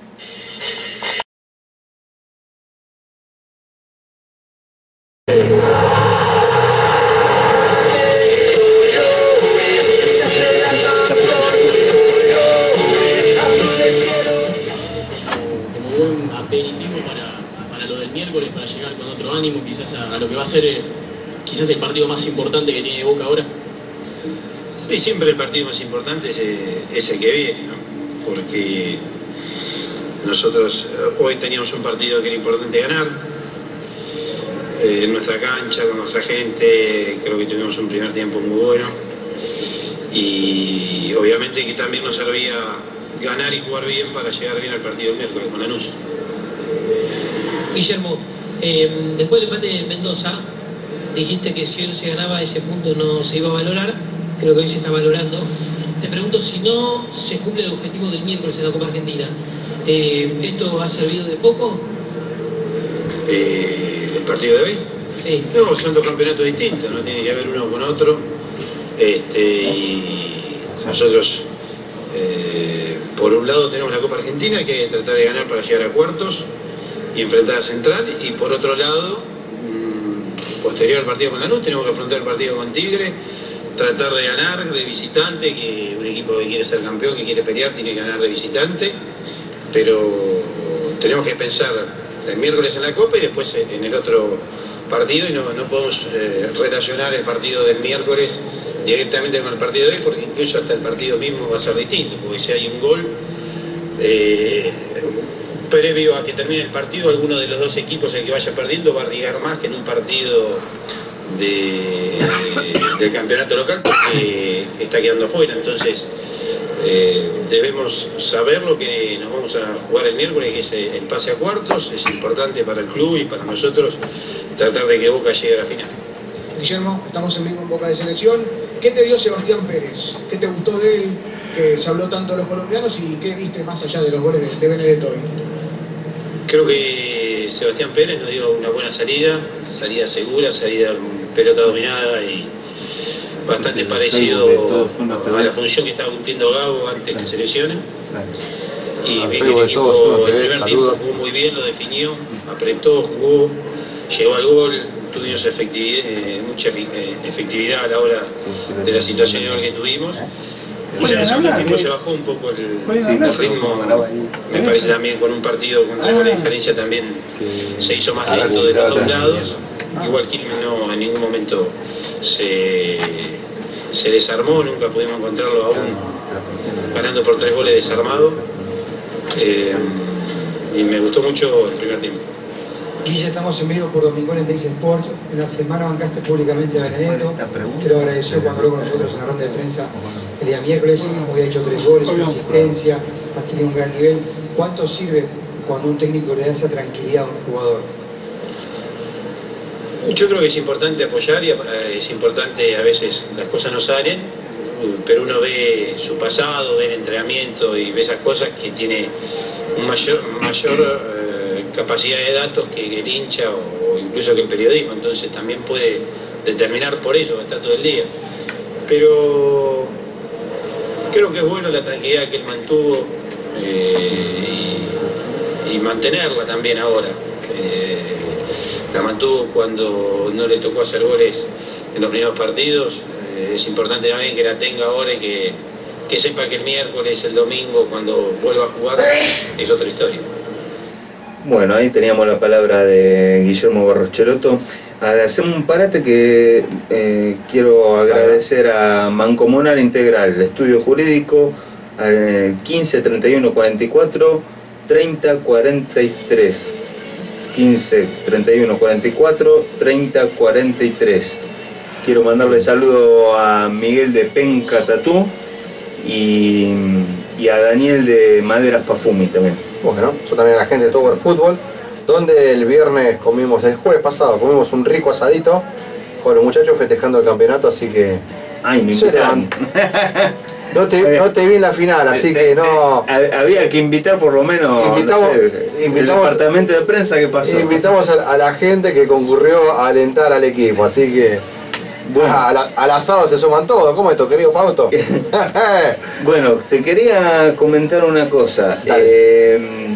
como buen aperitivo para, para lo del miércoles, para llegar con otro ánimo, quizás a, a lo que va a ser eh, quizás el partido más importante que tiene Boca ahora. Sí, siempre el partido más importante es, eh, es el que viene, ¿no? Porque nosotros eh, hoy teníamos un partido que era importante ganar. Eh, en nuestra cancha, con nuestra gente, creo que tuvimos un primer tiempo muy bueno. Y obviamente que también nos servía ganar y jugar bien para llegar bien al partido del miércoles con Lanús. Guillermo, eh, después del empate de Mendoza, dijiste que si hoy no se ganaba ese punto no se iba a valorar, creo que hoy se está valorando. Te pregunto, si no se cumple el objetivo del miércoles en la Copa Argentina, eh, ¿esto ha servido de poco? Eh, ¿El partido de hoy? Sí. No, son dos campeonatos distintos, no tiene que ver uno con otro. Este, y nosotros, eh, por un lado, tenemos la Copa Argentina, que hay que tratar de ganar para llegar a cuartos y enfrentar a Central. Y por otro lado, mmm, posterior al partido con Lanús, tenemos que afrontar el partido con Tigre, tratar de ganar de visitante, que un equipo que quiere ser campeón, que quiere pelear, tiene que ganar de visitante. Pero tenemos que pensar el miércoles en la Copa y después en el otro partido, y no, no podemos eh, relacionar el partido del miércoles directamente con el partido de hoy, porque incluso hasta el partido mismo va a ser distinto, porque si hay un gol eh, previo a que termine el partido, alguno de los dos equipos, el que vaya perdiendo, va a arriesgar más que en un partido de, de- del campeonato local, porque está quedando fuera. Entonces Eh, debemos saber lo que nos vamos a jugar el miércoles, que es el pase a cuartos. Es importante para el club y para nosotros tratar de que Boca llegue a la final. Guillermo, estamos en vivo en Boca de Selección. ¿Qué te dio Sebastián Pérez? ¿Qué te gustó de él, que se habló tanto de los colombianos, y qué viste más allá de los goles de, de Benedetto hoy? Creo que Sebastián Pérez nos dio una buena salida, salida segura, salida con pelota dominada y bastante parecido a la función que estaba cumpliendo Gago antes que se lesione. Y vi que el equipo el primer tiempo jugó muy bien, lo definió, apretó, jugó, llegó al gol, tuvimos efectividad, eh, mucha eh, efectividad a la hora de la situación que tuvimos. Y ya en el segundo tiempo se bajó un poco el, el ritmo, me parece también con un partido con tres goles de diferencia también se hizo más lento de los dos lados. Igual Quilmes no en ningún momento se, se desarmó, nunca pudimos encontrarlo aún ganando por tres goles desarmado. Eh, y me gustó mucho el primer tiempo. Guille, estamos en vivo por Domingón en Teis Sports. En la semana bancaste públicamente a Benedetto. Te lo agradeció cuando habló con nosotros en la ronda de prensa el día miércoles. Hoy ha hecho tres goles, una asistencia, ha tenido un gran nivel. ¿Cuánto sirve cuando un técnico le da esa tranquilidad a un jugador? Yo creo que es importante apoyar y es importante, a veces las cosas no salen, pero uno ve su pasado, ve el entrenamiento y ve esas cosas que tiene un mayor, mayor eh, capacidad de datos que el hincha o, o incluso que el periodismo, entonces también puede determinar por eso, está todo el día. Pero creo que es bueno la tranquilidad que él mantuvo eh, y, y mantenerla también ahora. Eh, la mantuvo cuando no le tocó hacer goles en los primeros partidos. Eh, es importante también que la tenga ahora y que, que sepa que el miércoles, el domingo, cuando vuelva a jugar, es otra historia. Bueno, ahí teníamos la palabra de Guillermo Barros-Cheloto. Hacemos un parate que eh, quiero agradecer a Mancomunal Integral, el estudio jurídico, al quince treinta y uno cuarenta y cuatro treinta cuarenta y tres. quince treinta y uno cuarenta y cuatro treinta cuarenta y tres. Quiero mandarle saludo a Miguel de Penca Tatú y, y a Daniel de Maderas Pafumi también. Bueno, yo también a la gente de Tower Football, donde el viernes comimos, el jueves pasado comimos un rico asadito con los muchachos festejando el campeonato, así que Ay, me se levantó. No te, no te vi en la final, así que no... Había que invitar por lo menos invitamos, no sé, invitamos, el departamento de prensa que pasó. Invitamos a, a la gente que concurrió a alentar al equipo, así que... Bueno, a la, al asado se suman todos. ¿Cómo esto, querido Fausto? Bueno, te quería comentar una cosa. Eh,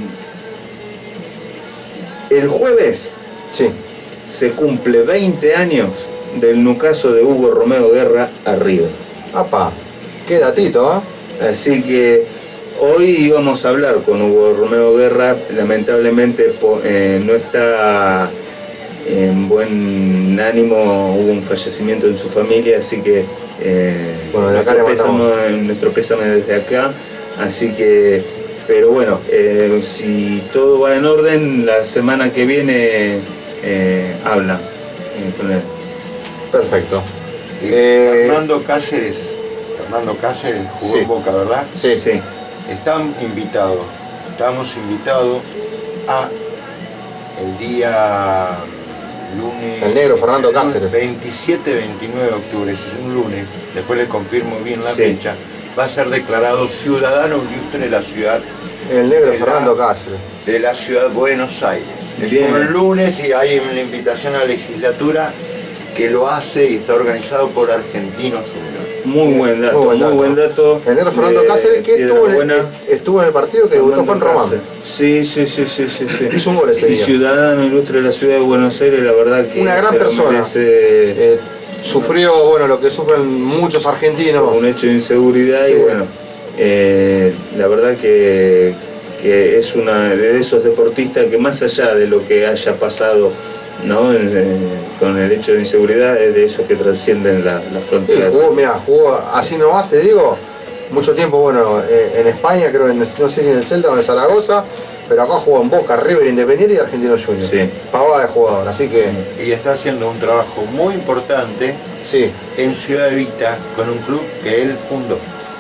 el jueves sí. se cumple veinte años del nucazo de Hugo Romeo Guerra a River. ¡Apa! ¡Qué datito, ¿eh? Así que hoy íbamos a hablar con Hugo Romeo Guerra. Lamentablemente eh, no está en buen ánimo, hubo un fallecimiento en su familia, así que eh, bueno, de acá nuestro, pésame, nuestro pésame desde acá, así que, pero bueno, eh, si todo va en orden, la semana que viene eh, habla eh, con él. Perfecto. Eh, Fernando Cáceres, Fernando Cáceres jugó sí. en Boca, ¿verdad? Sí, sí. Están invitados, estamos invitados a el día lunes, el negro Fernando Cáceres, veintisiete veintinueve de octubre, es un lunes, después les confirmo bien la sí. fecha, va a ser declarado ciudadano ilustre de la ciudad. El negro Fernando la, Cáceres. De la ciudad de Buenos Aires. Es bien. un lunes y hay una invitación a la legislatura que lo hace y está organizado por Argentinos Juniors. Muy buen dato, muy buen dato. Muy buen dato el negro Fernando de, Cáceres que estuvo en, el, estuvo en el partido que debutó Juan Román. Sí, sí, sí, sí, sí, sí. Hizo un gol ese y día. Ciudadano ilustre de la ciudad de Buenos Aires, la verdad que una gran persona. Merece... Eh, sufrió bueno lo que sufren muchos argentinos. Un hecho de inseguridad sí. Y bueno, eh, la verdad que, que es una de esos deportistas que más allá de lo que haya pasado, ¿no? Eh, con el hecho de inseguridad, es de esos que trascienden la, la frontera. Sí, jugó, mira, jugó así nomás, te digo, mucho tiempo, bueno, eh, en España, creo, en, no sé si en el Celta o en Zaragoza, pero acá jugó en Boca, River, Independiente y Argentinos Juniors. Sí. Pavada de jugador, así que... Y está haciendo un trabajo muy importante sí. en Ciudad Evita con un club que él fundó.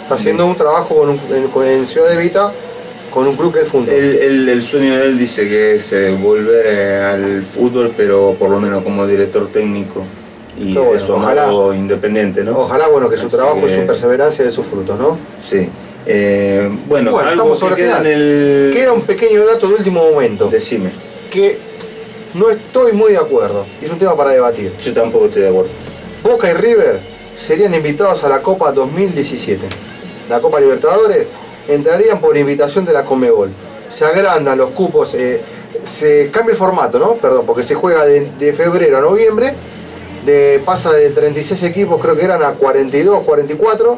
Está haciendo un trabajo con un, en, en Ciudad de Vita con un club que él fundó. El, el, el sueño de él dice que es eh, volver eh, al fútbol, pero por lo menos como director técnico y Pero bueno, de su ojalá. amado independiente, ¿no? Ojalá, bueno, que su Así trabajo que- y su perseverancia dé sus frutos, ¿no? Sí. Eh, bueno, Bueno, algo estamos sobre que el queda en final. el... Queda un pequeño dato de último momento, Decime. que no estoy muy de acuerdo. Es un tema para debatir. Yo tampoco estoy de acuerdo. Boca y River serían invitados a la Copa dos mil diecisiete. La Copa Libertadores entrarían por invitación de la Conmebol. Se agrandan los cupos, eh, se cambia el formato, ¿no? Perdón, porque se juega de, de febrero a noviembre, de, pasa de treinta y seis equipos, creo que eran a cuarenta y dos, cuarenta y cuatro.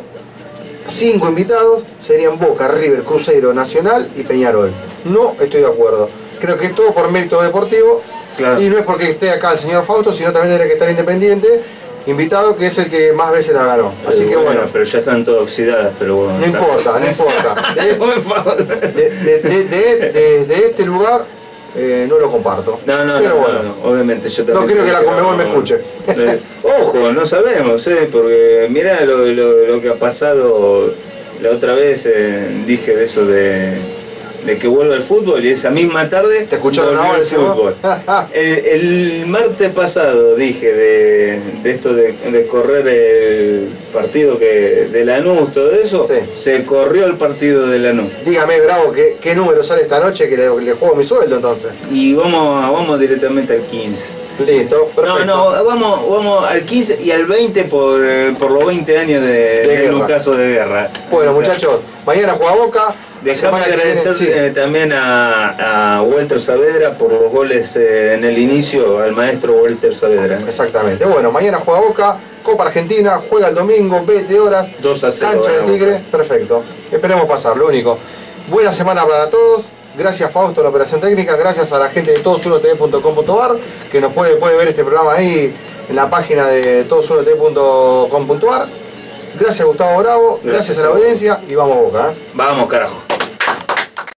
Cinco invitados serían Boca, River, Cruzeiro, Nacional y Peñarol. No estoy de acuerdo. Creo que es todo por mérito deportivo. Claro. Y no es porque esté acá el señor Fausto, sino también tiene que estar Independiente, invitado, que es el que más veces la ganó. Así que bueno, pero ya están todas oxidadas, pero bueno. no está. importa, no importa. De, Por favor. de- de- de- de- desde este lugar eh, no lo comparto. No, no, Pero no, bueno, no, no, obviamente yo también. no creo que la prefiero- Conmebol me escuche. Eh, Ojo, no sabemos, ¿eh? Porque mirá lo, lo, lo que ha pasado la otra vez, eh, dije de eso de, de que vuelva el fútbol y esa misma tarde ¿Te escucharon volvió ahora el ese vos? fútbol. El, el martes pasado dije de, de esto de, de correr el partido que de Lanús, todo eso, Sí. se corrió el partido de Lanús. Dígame, Bravo, ¿qué, qué número sale esta noche que le, le juego mi sueldo entonces? Y vamos, vamos directamente al quince. Listo, perfecto. No, no, vamos, vamos al quince y al veinte por, eh, por los veinte años de, De de guerra. un caso de guerra. Bueno, muchachos, mañana juega Boca. Déjame semana que viene- agradecer sí. eh, también a, a Walter Saavedra por los goles eh, en el inicio, al maestro Walter Saavedra. Exactamente. Bueno, mañana juega Boca, Copa Argentina, juega el domingo, veinte horas, dos a cero. cancha de gana Tigre, Boca. perfecto. Esperemos pasar, lo único. Buena semana para todos. Gracias Fausto, la operación técnica. Gracias a la gente de todos uno t v punto com punto a r que nos puede, puede ver este programa ahí en la página de todos uno t v punto com punto a r. Gracias Gustavo Bravo, gracias, Gracias a la a vos. audiencia y vamos a Boca. ¿eh? Vamos, carajo.